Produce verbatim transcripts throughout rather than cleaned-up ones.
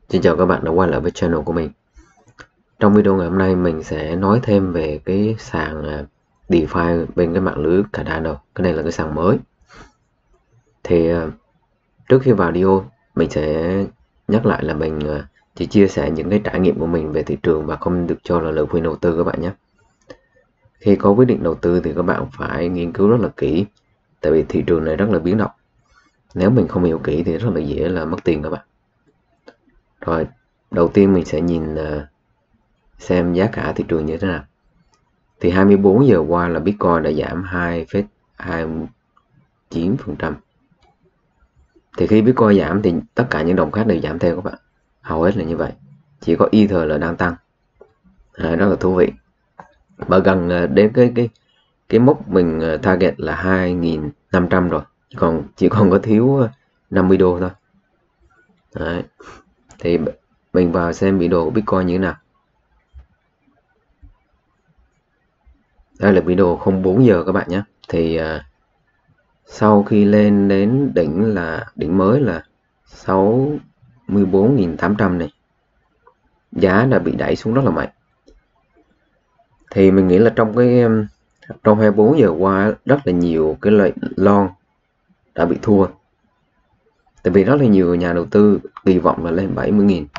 Xin chào các bạn đã quay lại với channel của mình. Trong video ngày hôm nay mình sẽ nói thêm về cái sàn à, DeFi bên cái mạng lưới Cardano. Cái này là cái sàn mới. Thì à, trước khi vào video mình sẽ nhắc lại là mình à, chỉ chia sẻ những cái trải nghiệm của mình về thị trường và không được cho là lời khuyên đầu tư các bạn nhé. Khi có quyết định đầu tư thì các bạn phải nghiên cứu rất là kỹ, tại vì thị trường này rất là biến động. Nếu mình không hiểu kỹ thì rất là dễ là mất tiền các bạn. Rồi, đầu tiên mình sẽ nhìn à, xem giá cả thị trường như thế nào. Thì hai mươi bốn giờ qua là Bitcoin đã giảm hai phẩy hai mươi chín phần trăm. Thì khi Bitcoin giảm thì tất cả những đồng khác đều giảm theo các bạn. Hầu hết là như vậy. Chỉ có Ether là đang tăng. À, rất là thú vị. Và gần đến cái cái cái mốc mình target là hai nghìn năm trăm rồi. Còn chỉ còn có thiếu năm mươi đô thôi. Đấy. Thì mình vào xem biểu đồ của Bitcoin như thế nào. Đây là video không bốn giờ các bạn nhé. Thì uh, sau khi lên đến đỉnh là đỉnh mới là sáu mươi bốn nghìn tám trăm này, giá đã bị đẩy xuống rất là mạnh. Thì mình nghĩ là trong cái trong hai mươi bốn giờ qua rất là nhiều cái lợi long đã bị thua. Tại vì rất là nhiều nhà đầu tư kỳ vọng là lên bảy mươi nghìn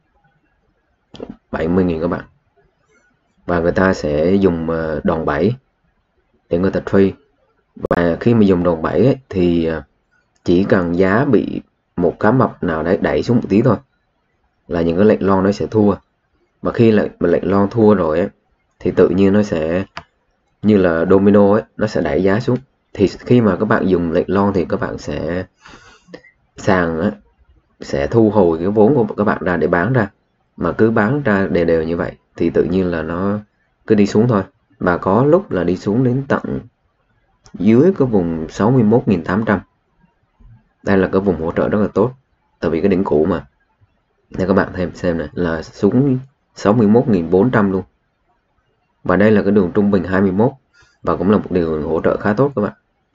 bảy mươi nghìn các bạn. Và người ta sẽ dùng đòn bẩy để người ta trade. Và khi mà dùng đòn bẩy ấy, thì chỉ cần giá bị một cá mập nào đấy đẩy xuống một tí thôi là những cái lệnh long nó sẽ thua. Và khi lệnh lệnh long thua rồi ấy, thì tự nhiên nó sẽ như là domino ấy, nó sẽ đẩy giá xuống. Thì khi mà các bạn dùng lệnh long thì các bạn sẽ sàn ấy, sẽ thu hồi cái vốn của các bạn ra để bán ra. Mà cứ bán ra đều đều như vậy thì tự nhiên là nó cứ đi xuống thôi. Và có lúc là đi xuống đến tận dưới cái vùng sáu mươi mốt nghìn tám trăm. Đây là cái vùng hỗ trợ rất là tốt, tại vì cái đỉnh cũ mà. Để các bạn thêm xem này, là xuống sáu mươi mốt nghìn bốn trăm luôn. Và đây là cái đường trung bình hai mươi mốt, và cũng là một điều hỗ trợ khá tốt các bạn.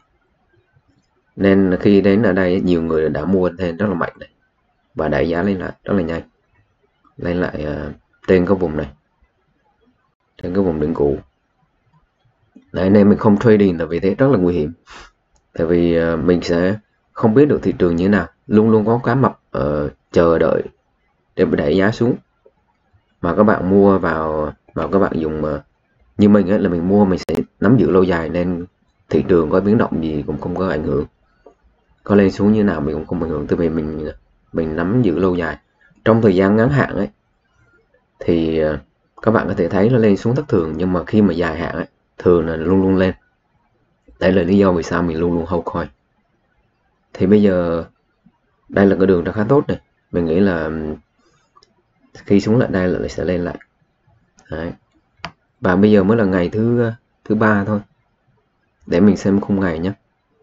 Nên khi đến ở đây nhiều người đã mua thêm rất là mạnh này, và đẩy giá lên lại rất là nhanh, lên lại uh, trên cái vùng này, trên cái vùng đỉnh cũ. Đấy, nên mình không trading là vì thế rất là nguy hiểm. Tại vì uh, mình sẽ không biết được thị trường như thế nào, luôn luôn có cá mập uh, chờ đợi để đẩy giá xuống. Mà các bạn mua vào mà các bạn dùng uh, như mình ấy, là mình mua mình sẽ nắm giữ lâu dài, nên thị trường có biến động gì cũng không có ảnh hưởng, có lên xuống như nào mình cũng không ảnh hưởng, tại vì mình mình nắm giữ lâu dài. Trong thời gian ngắn hạn ấy thì uh, các bạn có thể thấy nó lên xuống thất thường, nhưng mà khi mà dài hạn ấy, thường là luôn luôn lên. Đấy là lý do vì sao mình luôn luôn hold coin. Thì bây giờ đây là cái đường đã khá tốt này, mình nghĩ là khi xuống lại đây là sẽ lên lại. Đấy. Và bây giờ mới là ngày thứ thứ ba thôi, để mình xem khung ngày nhé.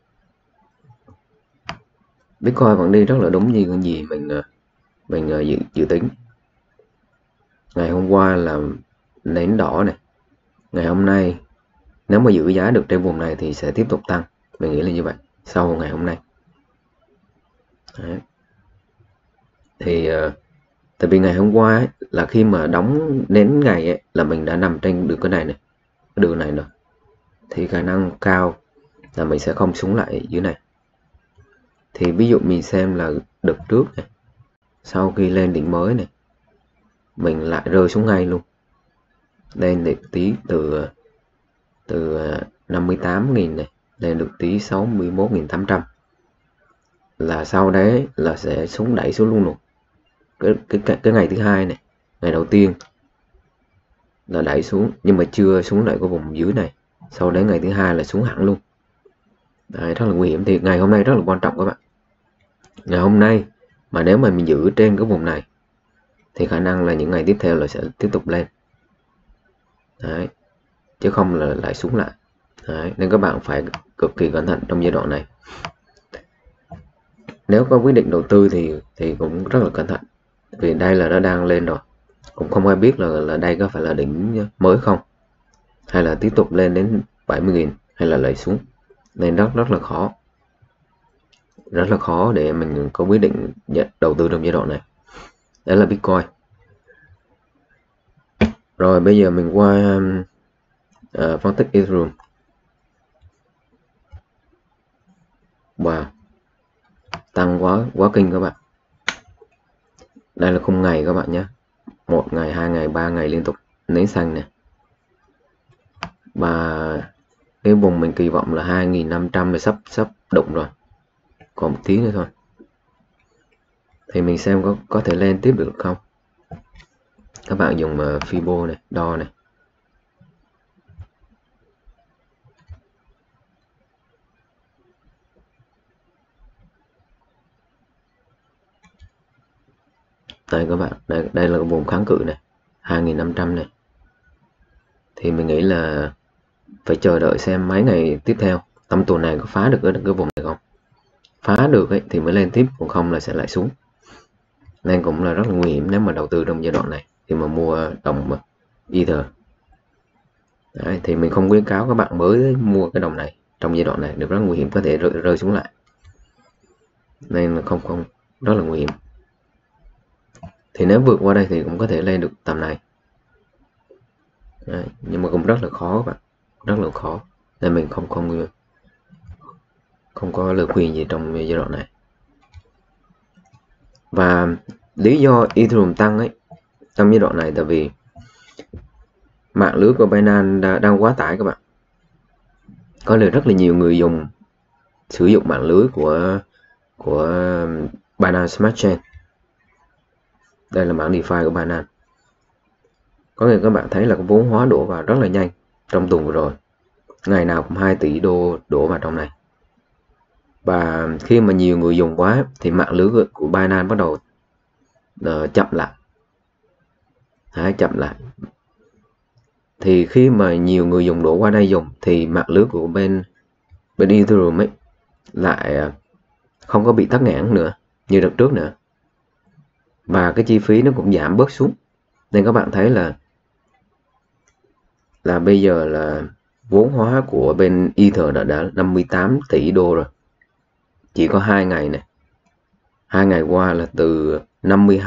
Bitcoin vẫn đi rất là đúng như những gì mình mình dự, dự tính. Ngày hôm qua là nến đỏ này, ngày hôm nay nếu mà giữ giá được trên vùng này thì sẽ tiếp tục tăng, mình nghĩ là như vậy sau ngày hôm nay. Đấy. Thì uh, tại vì ngày hôm qua ấy, là khi mà đóng đến ngày ấy, là mình đã nằm trên đường cái này này, cái đường này rồi, thì khả năng cao là mình sẽ không xuống lại dưới này. Thì ví dụ mình xem là đợt trước này, sau khi lên đỉnh mới này, mình lại rơi xuống ngay luôn, lên được tí từ từ năm mươi tám nghìn này lên được tí sáu mươi mốt nghìn tám trăm, là sau đấy là sẽ xuống đẩy xuống luôn luôn. Cái, cái, cái ngày thứ hai này, ngày đầu tiên là đẩy xuống nhưng mà chưa xuống lại cái vùng dưới này, sau đấy ngày thứ hai là xuống hẳn luôn. Đấy, rất là nguy hiểm. Thì ngày hôm nay rất là quan trọng các bạn. Ngày hôm nay mà nếu mà mình giữ trên cái vùng này thì khả năng là những ngày tiếp theo là sẽ tiếp tục lên. Đấy, chứ không là lại xuống lại. Đấy, nên các bạn phải cực kỳ cẩn thận trong giai đoạn này. Nếu có quyết định đầu tư thì thì cũng rất là cẩn thận, vì đây là nó đang lên rồi, cũng không ai biết là là đây có phải là đỉnh mới không, hay là tiếp tục lên đến bảy mươi nghìn, hay là lại xuống. Nên rất rất là khó, rất là khó để mình có quyết định đầu tư trong giai đoạn này. Đấy là Bitcoin. Rồi bây giờ mình qua uh, phân tích Ethereum. Wow, tăng quá quá kinh các bạn. Đây là khung ngày các bạn nhé, một ngày, hai ngày, ba ngày liên tục nến xanh này. Và cái vùng mình kỳ vọng là hai nghìn năm trăm là sắp sắp đụng rồi, còn một tí nữa thôi. Thì mình xem có có thể lên tiếp được không. Các bạn dùng uh, Fibo này, đo này. Đây các bạn, đây, đây là cái vùng kháng cự này, hai nghìn năm trăm này. Thì mình nghĩ là phải chờ đợi xem mấy ngày tiếp theo tâm tuần này có phá được cái, cái vùng này không. Phá được ấy, thì mới lên tiếp, còn không là sẽ lại xuống. Nên cũng là rất là nguy hiểm nếu mà đầu tư trong giai đoạn này thì mà mua đồng Ether. Đấy, thì mình không khuyến cáo các bạn mới mua cái đồng này trong giai đoạn này, được rất nguy hiểm, có thể rơi, rơi xuống lại. Nên là không không rất là nguy hiểm. Thì nếu vượt qua đây thì cũng có thể lên được tầm này. Đấy, nhưng mà cũng rất là khó các bạn, rất là khó. Nên mình không không không có lời khuyên gì trong giai đoạn này. Và lý do Ethereum tăng ấy trong giai đoạn này tại vì mạng lưới của Binance đang quá tải các bạn. Có là rất là nhiều người dùng sử dụng mạng lưới của của Binance Smart Chain. Đây là mảng DeFi của Binance. Có nghĩa các bạn thấy là cái vốn hóa đổ vào rất là nhanh trong tuần vừa rồi, ngày nào cũng hai tỷ đô đổ vào trong này. Và khi mà nhiều người dùng quá thì mạng lưới của Binance bắt đầu uh, chậm lại. Đấy, chậm lại. Thì khi mà nhiều người dùng đổ qua đây dùng thì mạng lưới của bên bên Ethereum ấy lại không có bị tắc nghẽn nữa như đợt trước nữa, và cái chi phí nó cũng giảm bớt xuống. Nên các bạn thấy là là bây giờ là vốn hóa của bên Ether đã, đã năm mươi tám tỷ đô rồi. Chỉ có hai ngày này, hai ngày qua là từ năm mươi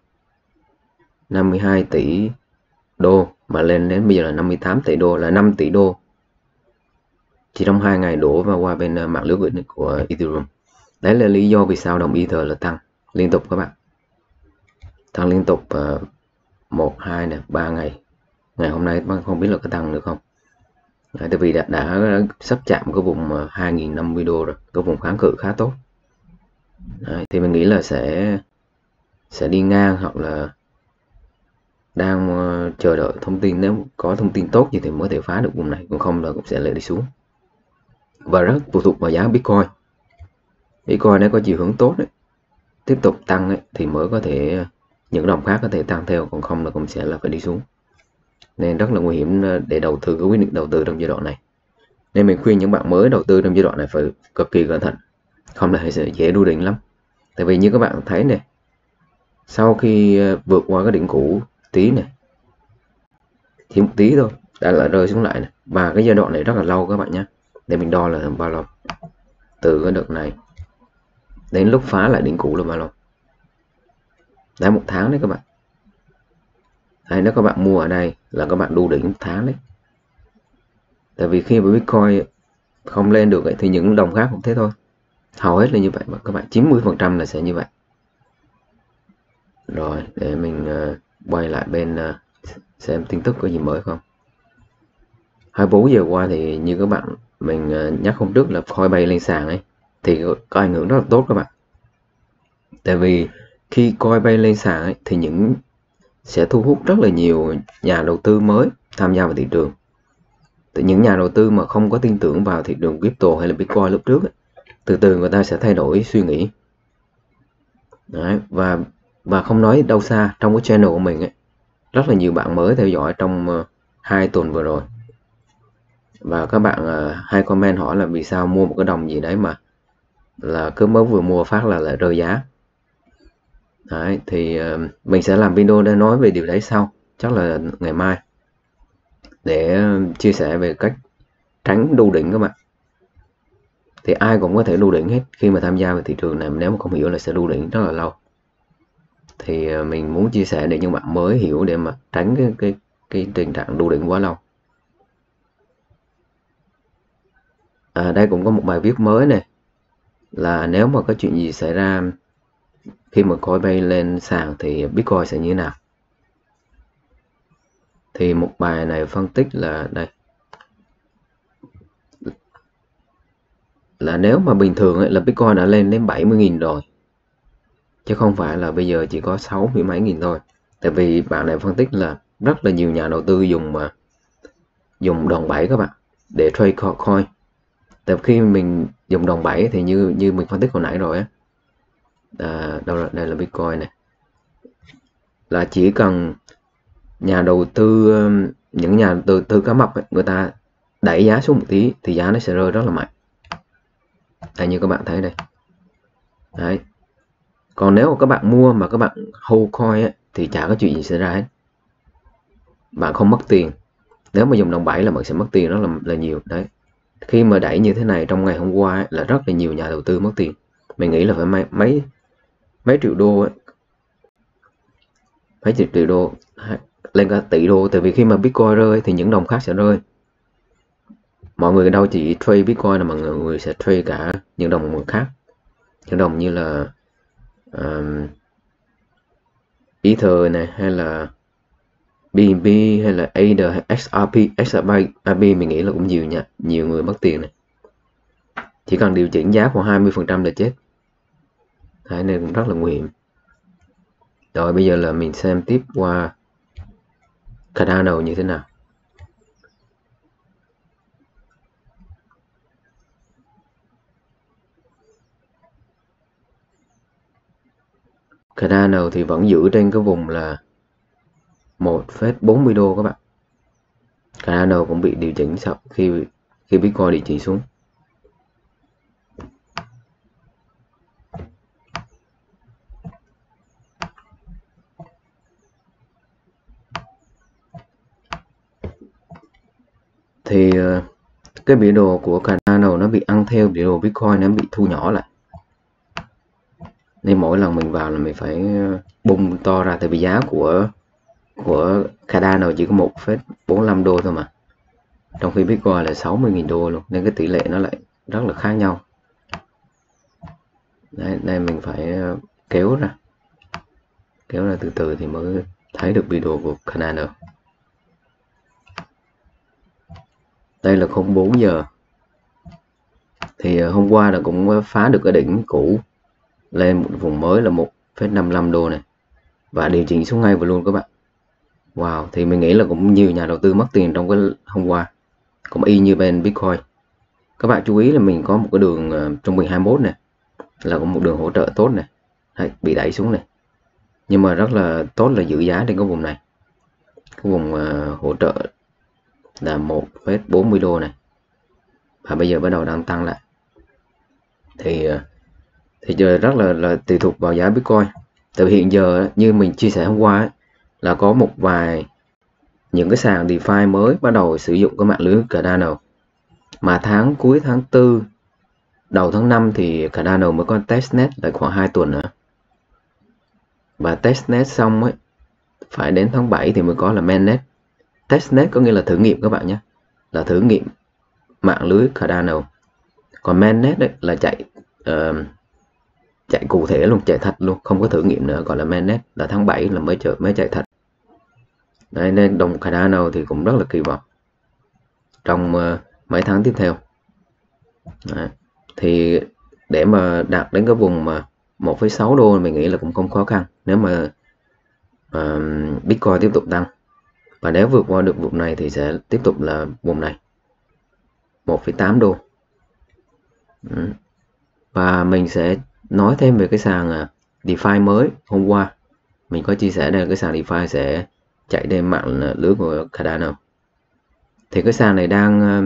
hai tỷ đô mà lên đến bây giờ là năm mươi tám tỷ đô, là năm tỷ đô chỉ trong hai ngày đổ vào qua bên mạng lưới của Ethereum. Đấy là lý do vì sao đồng Ether là tăng liên tục các bạn, tăng liên tục uh, một, hai này, ba ngày. Ngày hôm nay không biết là có tăng được không. Đấy, tại vì đã, đã sắp chạm cái vùng hai nghìn năm mươi đô rồi, cái vùng kháng cự khá tốt. Đấy, thì mình nghĩ là sẽ sẽ đi ngang hoặc là đang uh, chờ đợi thông tin, nếu có thông tin tốt gì thì mới thể phá được vùng này, còn không là cũng sẽ lại đi xuống. Và rất phụ thuộc vào giá Bitcoin. Bitcoin nếu có chiều hướng tốt đấy, tiếp tục tăng ấy, thì mới có thể những đồng khác có thể tăng theo, còn không là cũng sẽ là phải đi xuống. Nên rất là nguy hiểm để đầu tư, cái quyết định đầu tư trong giai đoạn này. Nên mình khuyên những bạn mới đầu tư trong giai đoạn này phải cực kỳ cẩn thận, không là sẽ dễ đu đỉnh lắm. Tại vì như các bạn thấy này, sau khi vượt qua cái đỉnh cũ tí này, chỉ một tí thôi đã lại rơi xuống lại này. Và cái giai đoạn này rất là lâu các bạn nhé. Để mình đo là bao lâu, từ cái đợt này đến lúc phá lại đỉnh cũ là bao lâu. Đã một tháng đấy các bạn. Đấy, nếu các bạn mua ở đây là các bạn đu đỉnh một tháng đấy. Tại vì khi mà Bitcoin không lên được ấy, thì những đồng khác cũng thế thôi. Hầu hết là như vậy mà các bạn, chín mươi phần trăm là sẽ như vậy. Rồi để mình uh, quay lại bên uh, xem tin tức có gì mới không. hai mươi bốn giờ qua thì như các bạn mình uh, nhắc hôm trước là Coinbase lên sàn ấy, thì có ảnh hưởng rất là tốt các bạn. Tại vì khi Coinbase lên sàn ấy, thì những sẽ thu hút rất là nhiều nhà đầu tư mới tham gia vào thị trường. Từ những nhà đầu tư mà không có tin tưởng vào thị trường crypto hay là Bitcoin lúc trước ấy, từ từ người ta sẽ thay đổi suy nghĩ. Đấy, và và không nói đâu xa, trong cái channel của mình ấy, rất là nhiều bạn mới theo dõi trong uh, hai tuần vừa rồi. Và các bạn uh, hay comment hỏi là vì sao mua một cái đồng gì đấy mà là cứ mới vừa mua phát là lại rơi giá. Đấy, thì uh, mình sẽ làm video để nói về điều đấy sau, chắc là ngày mai, để uh, chia sẻ về cách tránh đu đỉnh các bạn. Thì ai cũng có thể đu đỉnh hết khi mà tham gia vào thị trường này, nếu mà không hiểu là sẽ đu đỉnh rất là lâu. Thì uh, mình muốn chia sẻ để những bạn mới hiểu, để mà tránh cái cái cái tình trạng đu đỉnh quá lâu. À, đây cũng có một bài viết mới này, là nếu mà có chuyện gì xảy ra khi mà Coinbase lên sàn thì Bitcoin sẽ như thế nào. Thì một bài này phân tích là đây, là nếu mà bình thường ấy, là Bitcoin đã lên đến bảy mươi nghìn rồi, chứ không phải là bây giờ chỉ có sáu mươi mấy nghìn thôi. Tại vì bạn này phân tích là rất là nhiều nhà đầu tư dùng mà dùng đòn bẩy các bạn, để trade coin. Tại khi mình dùng đòn bẩy thì như như mình phân tích hồi nãy rồi á, à, đâu là đây là Bitcoin này, là chỉ cần nhà đầu tư, những nhà đầu tư cá mập ấy, người ta đẩy giá xuống một tí thì giá nó sẽ rơi rất là mạnh. Đây, như các bạn thấy đây. Đấy. Còn nếu mà các bạn mua mà các bạn hold coin ấy, thì chả có chuyện gì xảy ra hết, bạn không mất tiền. Nếu mà dùng đồng bẩy là bạn sẽ mất tiền rất là, là nhiều. Đấy, khi mà đẩy như thế này trong ngày hôm qua ấy, là rất là nhiều nhà đầu tư mất tiền. Mình nghĩ là phải mấy mấy mấy triệu đô ấy. Mấy triệu triệu đô lên cả tỷ đô. Tại vì khi mà Bitcoin rơi thì những đồng khác sẽ rơi. Mọi người đâu chỉ trade Bitcoin, là mọi người sẽ trade cả những đồng khác, những đồng như là um, Ether này, hay là bê en bê, hay là a đê e, hay ích rờ pê. ích rờ pê mình nghĩ là cũng nhiều nha, nhiều người mất tiền này. Chỉ cần điều chỉnh giá khoảng hai mươi phần trăm là chết. Đấy, nên cũng rất là nguy hiểm. Rồi bây giờ là mình xem tiếp qua Cardano như thế nào. Cardano thì vẫn giữ trên cái vùng là một phẩy bốn mươi đô các bạn. Cardano cũng bị điều chỉnh sau khi khi Bitcoin điều chỉnh xuống. Thì cái biểu đồ của Cardano nó bị ăn theo biểu đồ Bitcoin, nó bị thu nhỏ lại, nên mỗi lần mình vào là mình phải bung to ra. Tại vì giá của của Cardano chỉ có một phẩy bốn mươi lăm đô thôi mà, trong khi Bitcoin là sáu mươi nghìn đô luôn, nên cái tỷ lệ nó lại rất là khác nhau. Đấy, đây mình phải kéo ra kéo ra từ từ thì mới thấy được biểu đồ của Cardano. Đây là không bốn giờ, thì hôm qua là cũng phá được cái đỉnh cũ, lên một vùng mới là một phẩy năm mươi lăm đô này, và điều chỉnh xuống ngay và luôn các bạn. Wow, thì mình nghĩ là cũng nhiều nhà đầu tư mất tiền trong cái hôm qua, cũng y như bên Bitcoin. Các bạn chú ý là mình có một cái đường trung bình hai mươi mốt này, là có một đường hỗ trợ tốt này. Đấy, bị đẩy xuống này, nhưng mà rất là tốt là giữ giá trên cái vùng này. Cái vùng uh, hỗ trợ là một phẩy bốn mươi đô này, và bây giờ bắt đầu đang tăng lại. Thì thì giờ rất là là tùy thuộc vào giá Bitcoin. Từ hiện giờ như mình chia sẻ hôm qua ấy, là có một vài những cái sàn DeFi mới bắt đầu sử dụng cái mạng lưới Cardano, mà tháng cuối tháng tư đầu tháng năm thì Cardano mới có testnet lại khoảng hai tuần nữa, và testnet xong ấy phải đến tháng bảy thì mới có là mainnet. Testnet có nghĩa là thử nghiệm các bạn nhé, là thử nghiệm mạng lưới Cardano. Còn mainnet đấy là chạy uh, chạy cụ thể luôn, chạy thật luôn, không có thử nghiệm nữa, gọi là mainnet, là tháng bảy là mới chạy, mới chạy thật. Đấy, nên đồng Cardano thì cũng rất là kỳ vọng trong uh, mấy tháng tiếp theo. Đấy. Thì để mà đạt đến cái vùng mà một phẩy sáu đô mình nghĩ là cũng không khó khăn, nếu mà uh, Bitcoin tiếp tục tăng. Và nếu vượt qua được vùng này thì sẽ tiếp tục là vùng này một phẩy tám đô. Ừ. Và mình sẽ nói thêm về cái sàn DeFi mới. Hôm qua mình có chia sẻ đây là cái sàn DeFi sẽ chạy trên mạng lưới của Cardano. Thì cái sàn này đang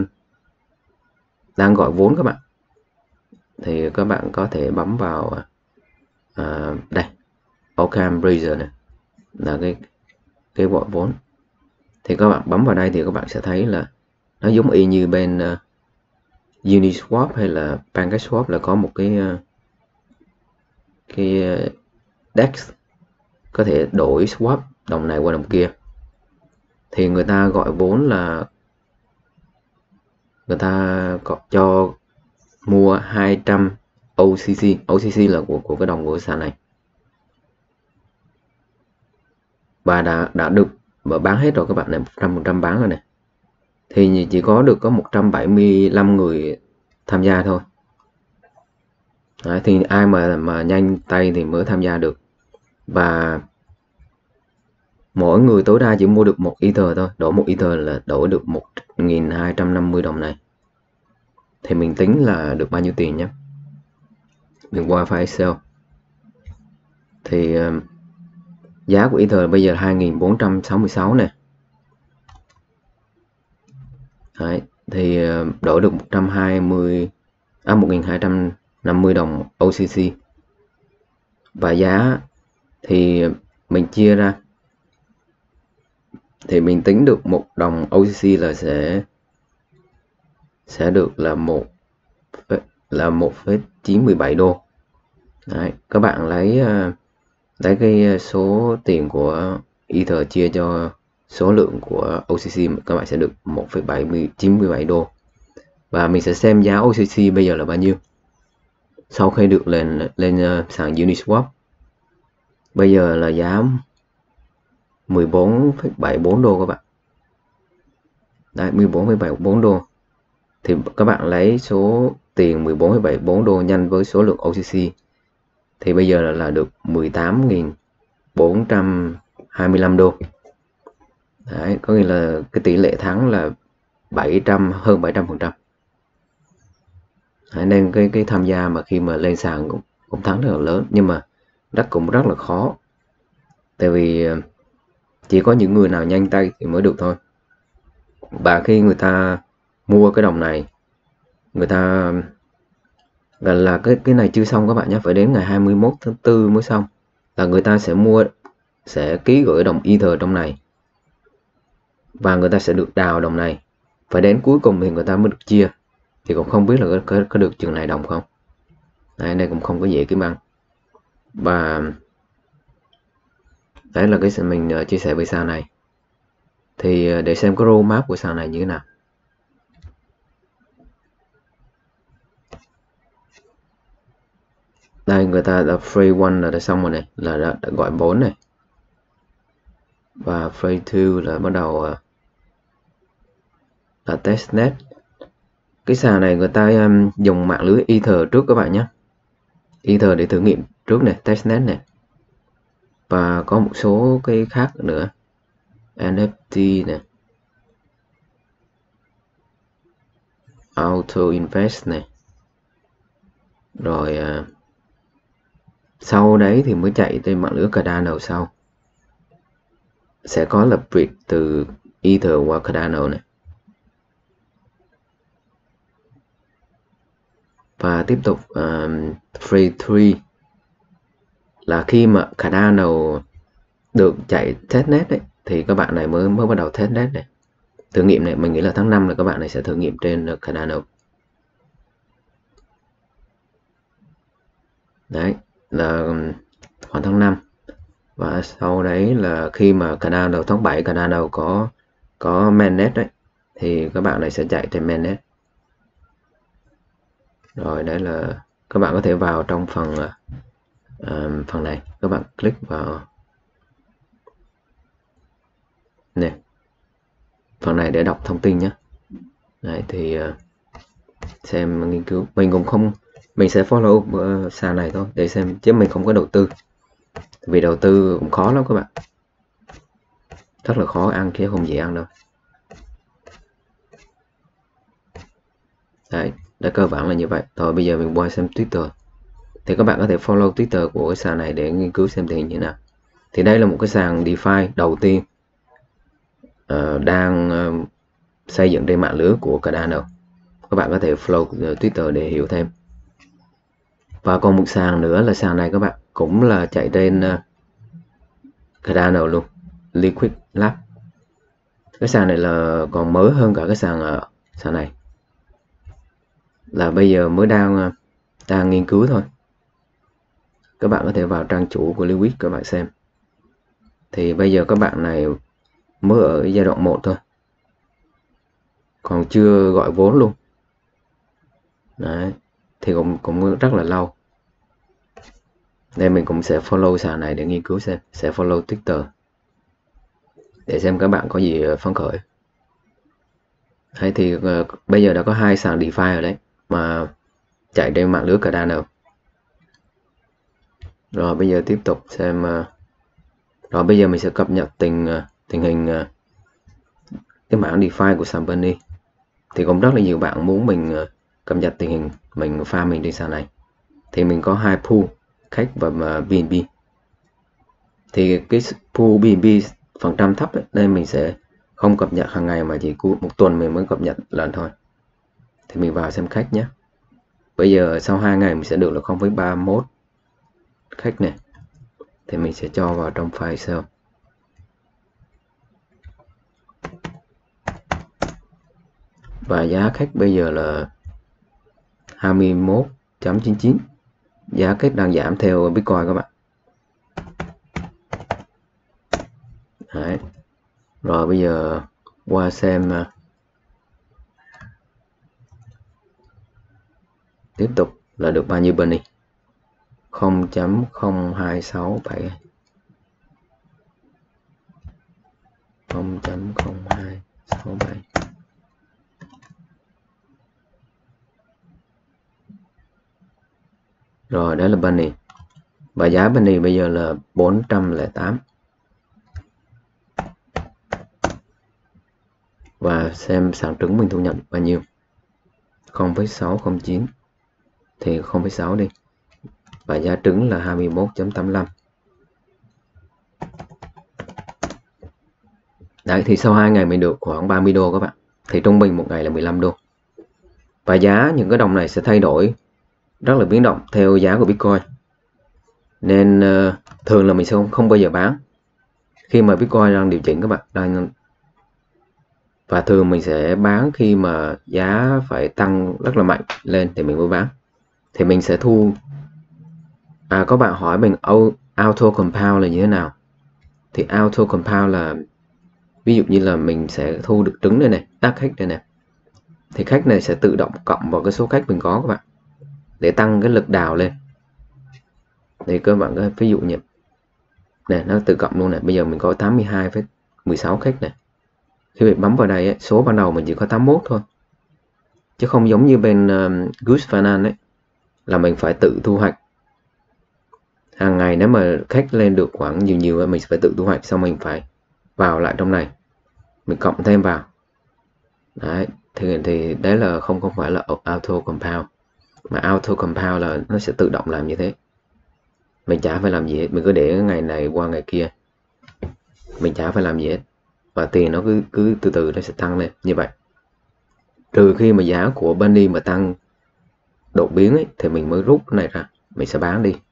đang gọi vốn các bạn. Thì các bạn có thể bấm vào à, đây, Occam Raiser này, là cái cái gọi vốn. Thì các bạn bấm vào đây thì các bạn sẽ thấy là nó giống y như bên uh, Uniswap hay là PancakeSwap, là có một cái uh, cái uh, desk có thể đổi swap đồng này qua đồng kia. Thì người ta gọi vốn là người ta có cho mua hai trăm O C C. O C C là của của cái đồng của sàn này, và đã đã được và bán hết rồi các bạn này, một trăm phần trăm bán rồi này. Thì chỉ có được có một trăm bảy mươi lăm người tham gia thôi. Đấy, thì ai mà mà nhanh tay thì mới tham gia được, và mỗi người tối đa chỉ mua được một Ether thôi. Đổi một Ether là đổi được một nghìn hai trăm năm mươi đồng này. Thì mình tính là được bao nhiêu tiền nhé. Mình qua file Excel. Thì uh, giá của Ether bây giờ là hai nghìn bốn trăm sáu mươi sáu nè. Đấy, thì uh, đổi được một trăm hai mươi à, một nghìn hai trăm năm mươi đồng O C C. Và giá thì mình chia ra, thì mình tính được một đồng O C C là sẽ sẽ được là một là một phẩy chín một bảy đô. Đấy, các bạn lấy lấy cái số tiền của Ether chia cho số lượng của O C C, các bạn sẽ được một phẩy chín bảy đô. Và mình sẽ xem giá O C C bây giờ là bao nhiêu sau khi được lên lên sàn Uniswap. Bây giờ là giá mười bốn phẩy bảy bốn đô các bạn. Đấy, mười bốn phẩy bảy bốn đô. Thì các bạn lấy số tiền mười bốn phẩy bảy bốn đô nhân với số lượng O C C, thì bây giờ là, là được mười tám nghìn bốn trăm hai mươi lăm đô. Đấy, có nghĩa là cái tỷ lệ thắng là bảy trăm hơn bảy trăm phần trăm. Nên cái cái tham gia mà khi mà lên sàn cũng, cũng thắng rất là lớn, nhưng mà rất cũng rất là khó. Tại vì chỉ có những người nào nhanh tay thì mới được thôi. Và khi người ta mua cái đồng này, người ta gần là cái cái này chưa xong các bạn nhé, phải đến ngày hai mươi mốt tháng tư mới xong. Là người ta sẽ mua sẽ ký gửi đồng Ether trong này, và người ta sẽ được đào đồng này, phải đến cuối cùng thì người ta mới được chia. Thì cũng không biết là có, có, có được chừng này đồng không. Đấy, đây cũng không có dễ kiếm ăn. Và đấy là cái mình uh, chia sẻ về sàn này. Thì uh, để xem cái roadmap của sàn này như thế nào. Đây, người ta đã free one là đã xong rồi này, là đã, đã gọi vốn này. Và free two là bắt đầu uh, là testnet. Cái sàn này người ta um, dùng mạng lưới Ether trước các bạn nhé. Ether để thử nghiệm trước này, testnet này. Và có một số cái khác nữa, en ép tê này, auto invest này. Rồi uh, sau đấy thì mới chạy trên mạng lưới Cardano sau. Sẽ có là bridge từ Ether qua Cardano này. Và tiếp tục um, free three là khi mà Cardano được chạy testnet ấy, thì các bạn này mới mới bắt đầu testnet này. Thử nghiệm này, mình nghĩ là tháng năm là các bạn này sẽ thử nghiệm trên Cardano. Đấy, là khoảng tháng năm. Và sau đấy là khi mà Cardano tháng bảy Cardano có có mainnet đấy, thì các bạn này sẽ chạy trên mainnet. Rồi đấy là các bạn có thể vào trong phần uh, phần này, các bạn click vào nè, phần này để đọc thông tin nhé. Đấy thì uh, xem nghiên cứu, mình cũng không mình sẽ follow uh, sàn này thôi để xem, chứ mình không có đầu tư, vì đầu tư cũng khó lắm các bạn, rất là khó ăn chứ không dễ ăn đâu. Đấy, đã cơ bản là như vậy. Rồi bây giờ mình qua xem Twitter. Thì các bạn có thể follow Twitter của cái sàn này để nghiên cứu xem tình hình như thế nào. Thì đây là một cái sàn DeFi đầu tiên uh, đang uh, xây dựng trên mạng lưới của Cardano. Các bạn có thể follow Twitter để hiểu thêm. Và còn một sàn nữa là sàn này các bạn, cũng là chạy trên uh, Cardano luôn, Liquid Lab. Cái sàn này là còn mới hơn cả cái sàn uh, sàn này, là bây giờ mới đang uh, đang nghiên cứu thôi. Các bạn có thể vào trang chủ của Liquid các bạn xem. Thì bây giờ các bạn này mới ở giai đoạn một thôi, còn chưa gọi vốn luôn. Đấy, thì cũng cũng rất là lâu. Đây mình cũng sẽ follow sàn này để nghiên cứu xem, sẽ follow Twitter để xem các bạn có gì phấn khởi. Hay thì uh, bây giờ đã có hai sàn DeFi rồi đấy, mà chạy trên mạng lưới Cardano. Rồi bây giờ tiếp tục xem. Uh, rồi bây giờ mình sẽ cập nhật tình uh, tình hình uh, cái mảng DeFi của sàn Bunny. Thì cũng rất là nhiều bạn muốn mình uh, cập nhật tình hình mình farm mình trên sàn này. Thì mình có hai pool, khách và uh, bê en bê. Thì cái pool bê en bê phần trăm thấp ấy, nên mình sẽ không cập nhật hàng ngày mà chỉ một tuần mình mới cập nhật lần thôi. Thì mình vào xem khách nhé. Bây giờ sau hai ngày mình sẽ được là không phẩy ba mốt khách này. Thì mình sẽ cho vào trong file Excel. Và giá khách bây giờ là hai mươi mốt chấm chín chín. Giá khách đang giảm theo Bitcoin các bạn. Đấy. Rồi bây giờ qua xem uh, tiếp tục là được bao nhiêu Bunny. không chấm không hai sáu bảy không chấm không hai sáu bảy. Rồi đó là Bunny. Và giá Bunny bây giờ là bốn trăm lẻ tám. Và xem sàn trứng mình thu nhận bao nhiêu. không phẩy sáu không chín. Thì không phẩy sáu đi. Và giá trứng là hai mươi mốt chấm tám mươi lăm. Đấy, thì sau hai ngày mình được khoảng ba mươi đô các bạn. Thì trung bình một ngày là mười lăm đô. Và giá những cái đồng này sẽ thay đổi rất là biến động theo giá của Bitcoin. Nên uh, thường là mình sẽ không, không bao giờ bán khi mà Bitcoin đang điều chỉnh các bạn. Đang... Và thường mình sẽ bán khi mà giá phải tăng rất là mạnh lên thì mình mới bán. Thì mình sẽ thu. À, có bạn hỏi mình auto compound là như thế nào. Thì auto compound là ví dụ như là mình sẽ thu được trứng đây này, tác khách đây này. Thì khách này sẽ tự động cộng vào cái số khách mình có các bạn, để tăng cái lực đào lên. Thì các bạn có ví dụ như này, nó tự cộng luôn này. Bây giờ mình có tám mươi hai phẩy mười sáu khách này. Khi mình bấm vào đây ấy, số ban đầu mình chỉ có tám mươi mốt thôi, chứ không giống như bên um, Goose Finance ấy, là mình phải tự thu hoạch hàng ngày. Nếu mà khách lên được khoảng nhiều nhiều mình phải tự thu hoạch, xong mình phải vào lại trong này mình cộng thêm vào. Đấy, thì, thì đấy là không không phải là auto compound, mà auto compound là nó sẽ tự động làm như thế. Mình chả phải làm gì hết, mình cứ để ngày này qua ngày kia, mình chả phải làm gì hết, và tiền nó cứ cứ từ từ nó sẽ tăng lên như vậy. Trừ khi mà giá của Bunny mà tăng đột biến ấy, thì mình mới rút cái này ra, mình sẽ bán đi,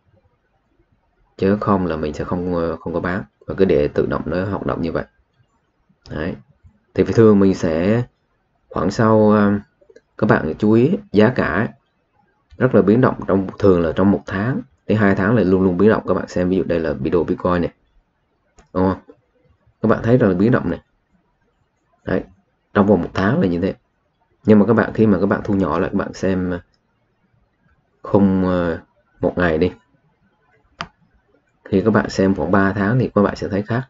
chứ không là mình sẽ không không có bán, và cứ để tự động nó hoạt động như vậy. Đấy. Thì thường mình sẽ khoảng sau, các bạn chú ý giá cả rất là biến động, trong thường là trong một tháng đến hai tháng là luôn luôn biến động. Các bạn xem ví dụ đây là video Bitcoin này, đúng không? Các bạn thấy là biến động này. Đấy, trong vòng một tháng là như thế. Nhưng mà các bạn khi mà các bạn thu nhỏ lại, các bạn xem không một ngày đi, khi các bạn xem khoảng ba tháng thì các bạn sẽ thấy khác.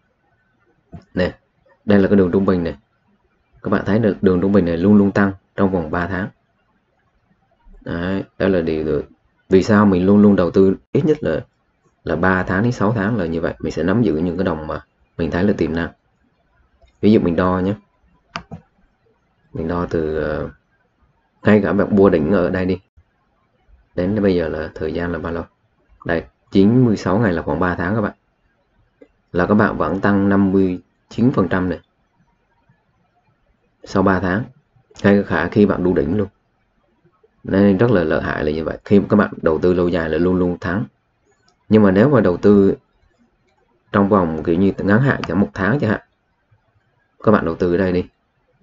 Nè, đây là cái đường trung bình này. Các bạn thấy được đường trung bình này luôn luôn tăng trong vòng ba tháng. Đấy, đó là điều được. Vì sao mình luôn luôn đầu tư ít nhất là là ba tháng đến sáu tháng là như vậy. Mình sẽ nắm giữ những cái đồng mà mình thấy là tiềm năng. Ví dụ mình đo nhé. Mình đo từ uh, ngay cả bạn mua đỉnh ở đây đi, đến bây giờ là thời gian là bao lâu? Đây, chín mươi sáu ngày là khoảng ba tháng các bạn. Là các bạn vẫn tăng năm mươi chín phần trăm này. Sau ba tháng, ngay cả khi bạn đu đỉnh luôn. Nên rất là lợi hại là như vậy. Khi các bạn đầu tư lâu dài là luôn luôn thắng. Nhưng mà nếu mà đầu tư trong vòng kiểu như ngắn hạn, chẳng một tháng chẳng hạn, các bạn đầu tư ở đây đi.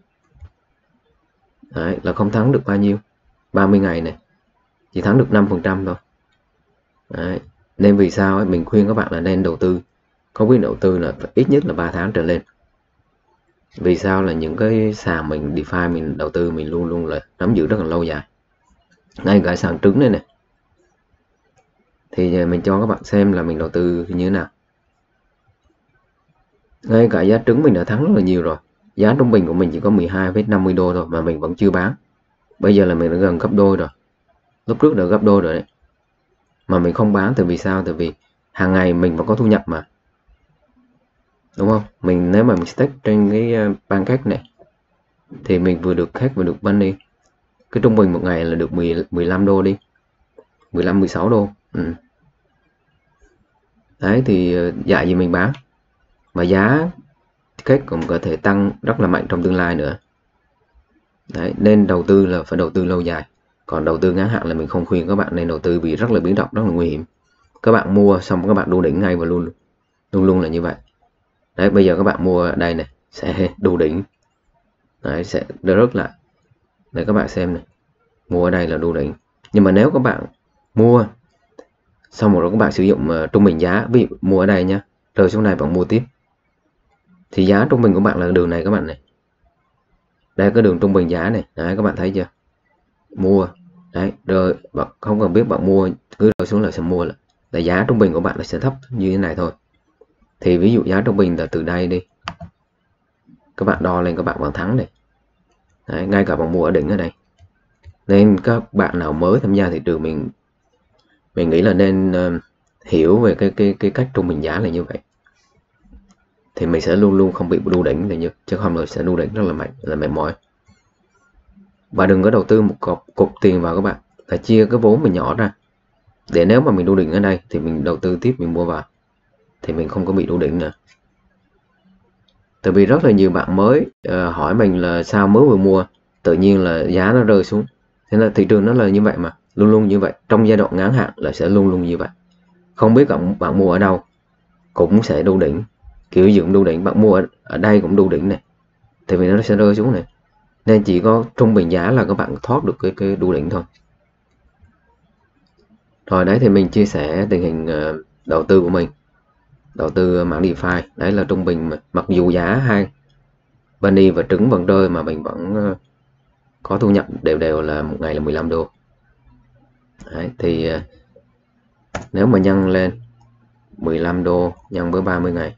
Đấy, là không thắng được bao nhiêu. ba mươi ngày này, chỉ thắng được năm phần trăm thôi. Đấy. Nên vì sao ấy, mình khuyên các bạn là nên đầu tư có quyết định đầu tư là ít nhất là ba tháng trở lên. Vì sao? Là những cái sàn mình DeFi mình đầu tư mình luôn luôn là nắm giữ rất là lâu dài. Ngay cả sàn trứng này này, thì mình cho các bạn xem là mình đầu tư như thế nào. Ngay cả giá trứng mình đã thắng rất là nhiều rồi. Giá trung bình của mình chỉ có mười hai phẩy năm mươi đô thôi mà mình vẫn chưa bán. Bây giờ là mình đã gần gấp đôi rồi. Lúc trước đã gấp đôi rồi đấy. Mà mình không bán, tại vì sao? Tại vì hàng ngày mình vẫn có thu nhập mà. Đúng không? Mình nếu mà mình stake trên cái Pancake này thì mình vừa được hack vừa được money. Cái trung bình một ngày là được mười, mười lăm đô đi. mười lăm mười sáu đô. Ừ. Đấy thì dạy gì mình bán. Mà giá cake cũng có thể tăng rất là mạnh trong tương lai nữa. Đấy, nên đầu tư là phải đầu tư lâu dài. Còn đầu tư ngắn hạn là mình không khuyên các bạn nên đầu tư vì rất là biến động, rất là nguy hiểm. Các bạn mua xong các bạn đu đỉnh ngay và luôn luôn luôn là như vậy. Đấy, bây giờ các bạn mua đây này sẽ đu đỉnh. Đấy, sẽ rớt lại. Để các bạn xem này. Mua ở đây là đu đỉnh. Nhưng mà nếu các bạn mua xong rồi các bạn sử dụng uh, trung bình giá, ví dụ mua ở đây nhá, rơi xuống này bạn mua tiếp, thì giá trung bình của bạn là đường này các bạn này. Đây có đường trung bình giá này. Đấy, các bạn thấy chưa? Mua. Đấy, rồi bạn không cần biết bạn mua, cứ rơi xuống là sẽ mua. Là, là giá trung bình của bạn là sẽ thấp như thế này thôi. Thì ví dụ giá trung bình là từ đây đi, các bạn đo lên các bạn vẫn thắng này. Đấy, ngay cả bạn mua ở đỉnh ở đây. Nên các bạn nào mới tham gia thị trường mình mình nghĩ là nên uh, hiểu về cái cái cái cách trung bình giá là như vậy. Thì mình sẽ luôn luôn không bị đu đỉnh là như, chứ không là sẽ đu đỉnh rất là mạnh, là mệt mỏi. Và đừng có đầu tư một cục, cục tiền vào các bạn, là chia cái vốn mình nhỏ ra, để nếu mà mình đu đỉnh ở đây thì mình đầu tư tiếp, mình mua vào thì mình không có bị đu đỉnh nữa. Tại vì rất là nhiều bạn mới uh, hỏi mình là sao mới vừa mua tự nhiên là giá nó rơi xuống. Thế là thị trường nó là như vậy mà, luôn luôn như vậy. Trong giai đoạn ngắn hạn là sẽ luôn luôn như vậy. Không biết bạn, bạn mua ở đâu cũng sẽ đu đỉnh, kiểu dựng đu đỉnh. Bạn mua ở, ở đây cũng đu đỉnh này, thì vì nó sẽ rơi xuống này. Nên chỉ có trung bình giá là các bạn thoát được cái, cái đu đỉnh thôi. Rồi đấy, thì mình chia sẻ tình hình uh, đầu tư của mình, đầu tư mảng DeFi. Đấy là trung bình, mặc dù giá hai Bunny và trứng vẫn rơi mà mình vẫn uh, có thu nhập đều đều là một ngày là mười lăm đô. Đấy, thì uh, nếu mà nhân lên mười lăm đô nhân với ba mươi ngày,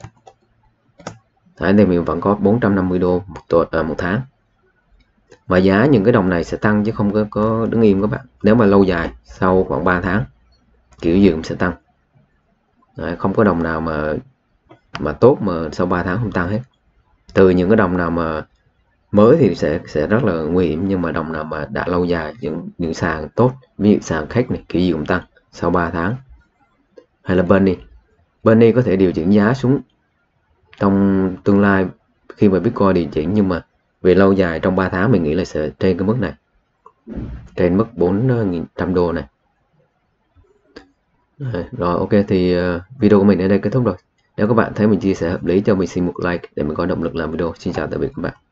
đấy, thì mình vẫn có bốn trăm năm mươi đô một, tuần, à, một tháng. Và giá những cái đồng này sẽ tăng chứ không có, có đứng im các bạn. Nếu mà lâu dài, sau khoảng ba tháng kiểu gì cũng sẽ tăng. Đấy, không có đồng nào mà mà tốt mà sau ba tháng không tăng hết. Từ những cái đồng nào mà mới thì sẽ sẽ rất là nguy hiểm, nhưng mà đồng nào mà đã lâu dài, những những sàn tốt, ví dụ sàn khách này kiểu gì cũng tăng sau ba tháng. Hay là Bunny, Bunny có thể điều chỉnh giá xuống trong tương lai khi mà Bitcoin điều chỉnh, nhưng mà về lâu dài trong ba tháng mình nghĩ là sẽ trên cái mức này, trên mức bốn nghìn trăm đô này. Rồi, ok, thì uh, video của mình đến đây kết thúc rồi. Nếu các bạn thấy mình chia sẻ hợp lý cho mình xin một like để mình có động lực làm video. Xin chào tạm biệt các bạn.